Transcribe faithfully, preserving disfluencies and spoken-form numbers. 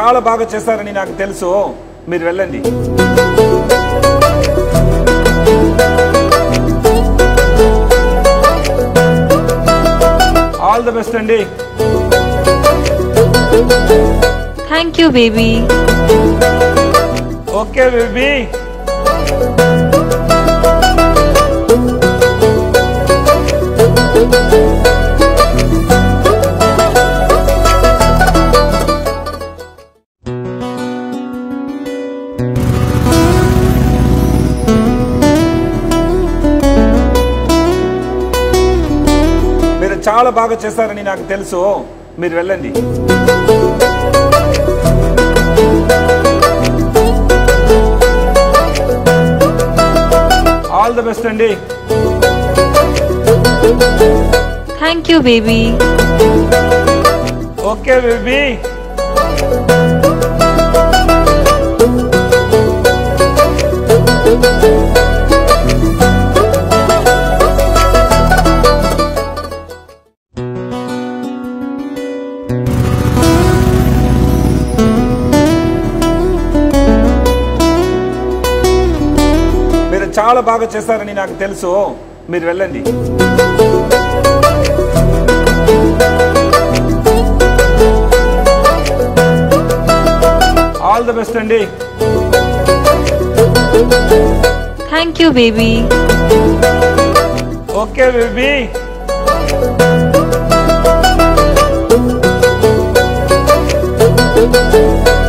చాలా బాగా చేశారని నాకు తెలుసు, మీరు వెళ్ళండి. ఆల్ ది బెస్ట్ అండి. Thank you baby. Okay baby. మీరు చాలా బాగా చేశారని నాకు తెలుసు, మీరు వెళ్ళండి. ఆల్ ది బెస్ట్ అండి. Thank you baby. Okay baby. మీరు చాలా బాగా చేశారని నాకు తెలుసు, మీరు వెళ్ళండి. ఆల్ ది బెస్ట్ అండి. Thank you baby. Okay baby. Thank you.